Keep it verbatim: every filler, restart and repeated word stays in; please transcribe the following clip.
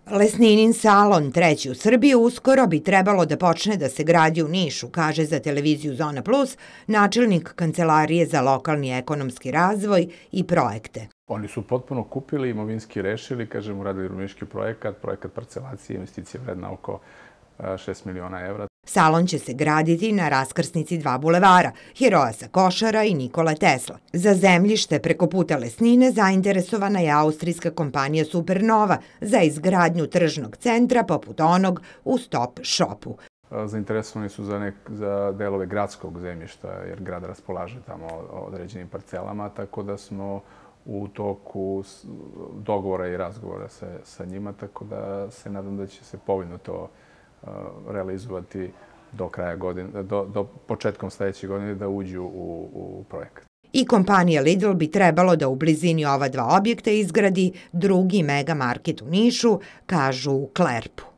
Lesninin salon, treći u Srbiji, uskoro bi trebalo da počne da se gradi u Nišu, kaže za televiziju Zona Plus načelnik Kancelarije za lokalni ekonomski razvoj i projekte. Oni su potpuno kupili, imovinski rešili, kažem, uradili urbanistički projekat, projekat parcelacije, investicija vredna oko šest miliona evra. Salon će se graditi na raskrsnici dva bulevara, Heroja sa Košara i Nikola Tesla. Za zemljište preko puta Lesnine zainteresovana je austrijska kompanija Supernova za izgradnju tržnog centra poput onog u Stop Shopu. Zainteresovani su za, nek, za delove gradskog zemljišta, jer grad raspolaže tamo određenim parcelama, tako da smo u toku dogovora i razgovora sa, sa njima, tako da se nadam da će se povoljno to realizovati do kraja godine, do, do početkom sledeće godine da uđu u, u projekat. I kompanija Lidl bi trebalo da u blizini ova dva objekta izgradi drugi mega market u Nišu, kažu u Klerpu.